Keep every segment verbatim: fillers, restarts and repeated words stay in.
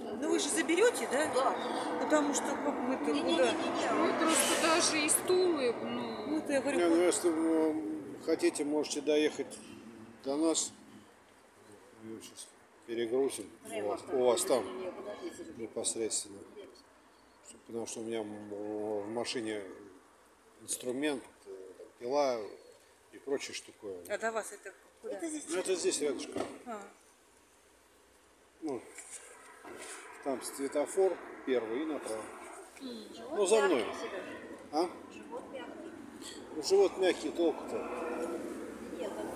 Ну вы же заберете, да? Да. Потому что как мы-то Не, не, куда? не, не, не. Ну, просто даже и стулы, ну... Ну это я говорю, Не, ну если вы хотите, можете доехать до нас. Мы сейчас перегрузим у вас, у вас там непосредственно. Потому что у меня в машине инструмент, пила и прочие штуковины. а до вас это куда? Это здесь. Ну это здесь рядышком. А, Ну, там светофор первый и направо. Ну за мной. А? Живот мягкий. Ну, живот мягкий, толку-то. Нет, там...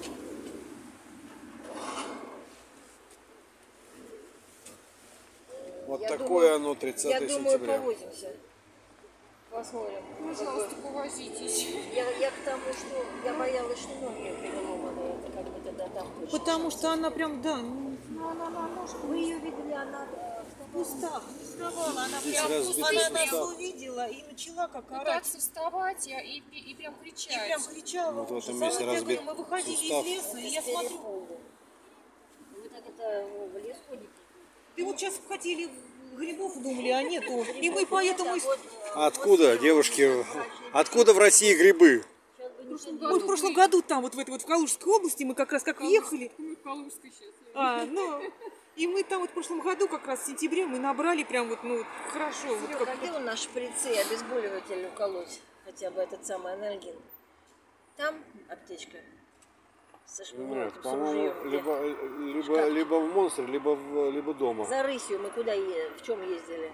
Вот Я такое думаю- оно Я тридцатое думаю, сентября. повозимся. Посмотрим. Пожалуйста, повозитесь. Я, я к тому, что я боялась, что ноги переломаны. Это как бы тогда там точно. потому что она прям, да, ну, Ну, она на ножку. Вы ее видели, она э, вставала. устав, уставала, она Здесь прям, разбитый она нас сустав. увидела и начала как орать. Пытаться вставать я и, и, и прям И кричать. прям кричала. Вот в этом ужас. месте А вот я разбит говорю, мы выходили сустав. из леса, и я смотрю, Вы так это в лес ходите? ты вот сейчас хотели грибов думали, а нету. И мы поэтому... и- Откуда, девушки, откуда в России грибы? Мы в прошлом году там, вот в этой вот в Калужской области, мы как раз как въехали. Мы в Калужской сейчас. А, ну, и мы там вот в прошлом году, как раз в сентябре, мы набрали прям вот, ну, хорошо. Вот Серега, как- а где у нас шприцы, обезболиватель уколоть? Хотя бы этот самый анальгин. Там аптечка? Со ш- ну, Нет, с по-моему, ружьем, где? либо, либо, либо в монстре, либо, в, либо дома. За рысью мы куда е- в чем ездили?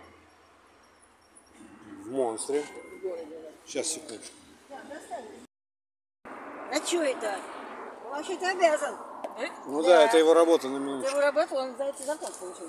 В монстре. В городе. да. Сейчас, секундочку. А что это? Он вообще-то обязан. Ну да, Да. это его работа на Ты минуточку. его работал, он за это зарплату получил.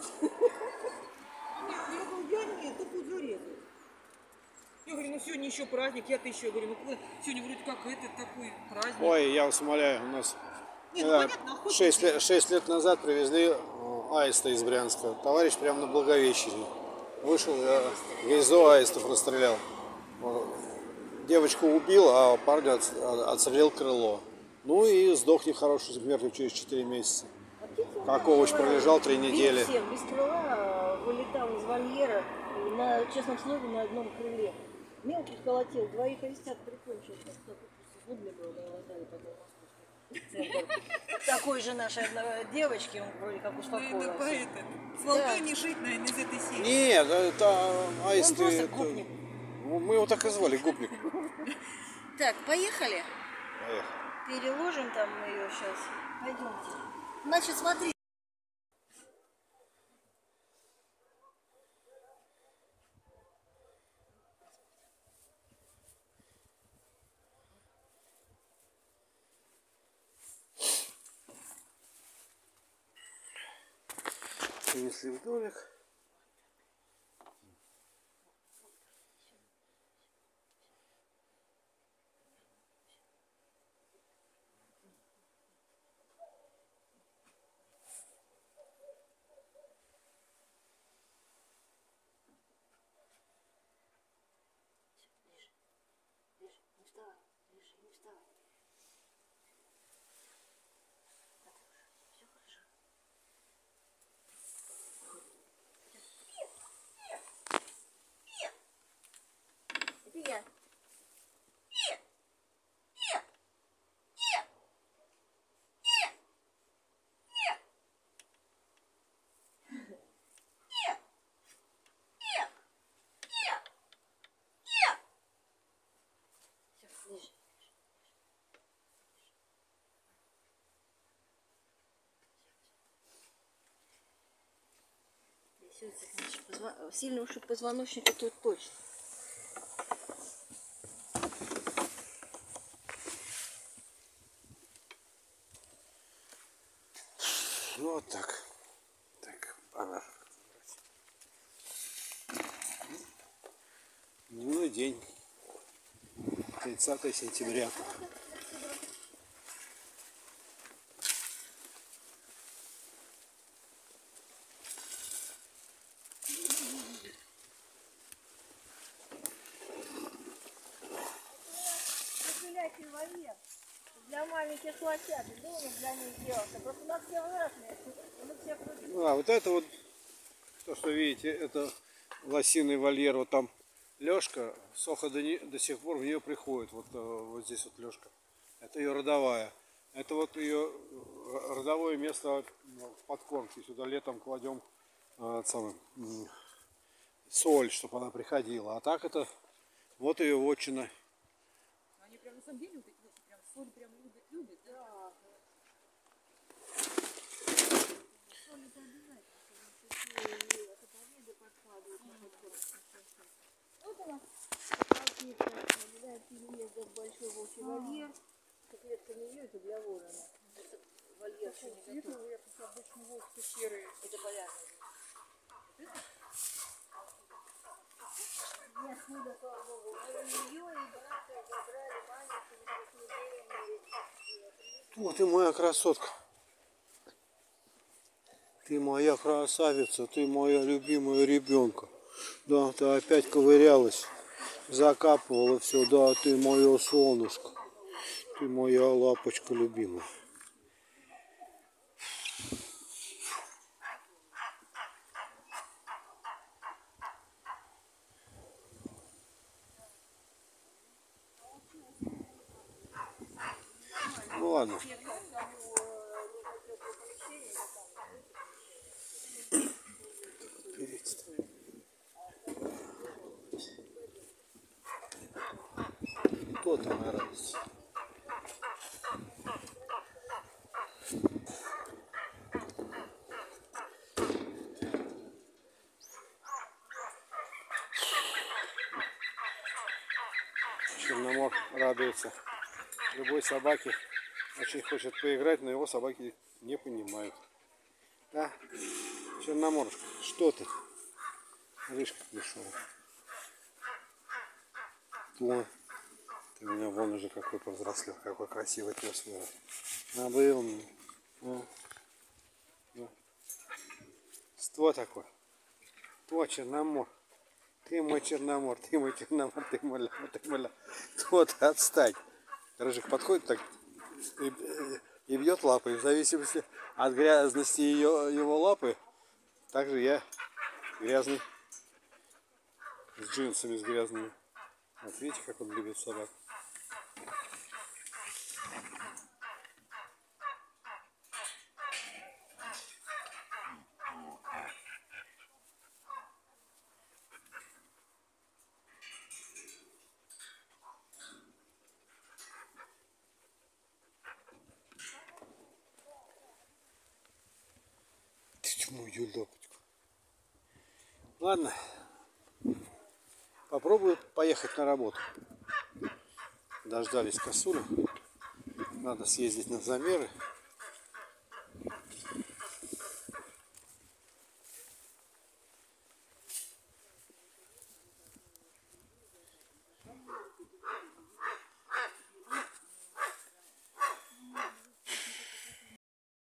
Я говорю, я нет, только вот зарезал. Я говорю, ну сегодня еще праздник, я-то еще говорю, ну куда? Сегодня вроде как это такой праздник. Ой, я вас умоляю, у нас Не, ну, э, понятно, охотники. шесть лет, шесть лет назад привезли э, аиста из Брянска. Товарищ прямо на Благовещении. Вышел, я гнездо аистов расстрелял. Вот. Девочку убил, а парня отс- а- отстрелил крыло. Ну и сдох нехороший мертвый через четыре месяца. Как овощ пролежал три недели. Бил всех, без крыла, вылетал из вольера и на честном слове на одном крыле. Мелких колотил, двоих арестят прикончил. Зубли было, да, латали потом в московский центр. Такой же нашей одной девочки, он вроде как Ну, это успокоился. по это. С волками не жить, наверное, из этой серии. Нет, это аисты. просто это- гопник. Ну, мы его так и звали, гопник. Так, поехали. Поехали. Переложим там мы ее сейчас. Пойдемте. Значит, смотри. Принесли в домик. Не вставай, лежи, не вставай. Все хорошо. Это я. Все, лежи. Трясется, конечно, позва- сильно ушиб позвоночника тут точно. Ну вот так. Так, пора. Дневной день. тридцатое сентября. Распыляйте вовек. Для маленьких лосят. Дома для них делался. Просто у нас первый раз мы их всех А, вот это вот То, что видите, это лосиный вольер. Вот там Лёшка, Соха до, не, до сих пор в нее приходит. Вот, вот здесь вот Лёшка. Это ее родовая. Это вот ее родовое место в подкормке. Сюда летом кладем а, самый, соль, чтобы она приходила. А так это вот ее вотчина. Они прям на самом деле вот эти вот прям соль прям любят, любят, да? Соль это обязательно, чтобы такие от победы подкладывают на подкормку. Вот она, какие-то, наблюдает переезда в большой волчий вольер. Клетка не ее, это для ворона. Это вольер еще не готов. Это обычно волки серые. Это полярный. Нет, худо, слава богу. Мы ее и брата забрали маленькую, Вот и моя красотка. Ты моя красавица, ты моя любимая ребенка. Да, ты опять ковырялась, закапывала все. Да, ты мое солнышко. Ты моя лапочка любимая. Ну ладно. Кто там радость? Черномор радуется. Любой собаке очень хочет поиграть, но его собаки не понимают. Да? Черноморушка, что ты? Видишь, как пришел. Ой, ты у меня вон уже какой повзрослел, какой красивый пес вырос. А был мне. А. Да. Что такое? Кто Черномор? Ты мой Черномор, ты мой Черномор, ты мой ля, ты мой ля. Вот, отстань. Рыжик подходит так и, и бьет лапой. В зависимости от грязности ее, его лапы, также я грязный, с джинсами, с грязными. Вот видите, как он любит собак. Мой юлдопочку. Ладно, попробую поехать на работу. Дождались косулю. Надо съездить на замеры.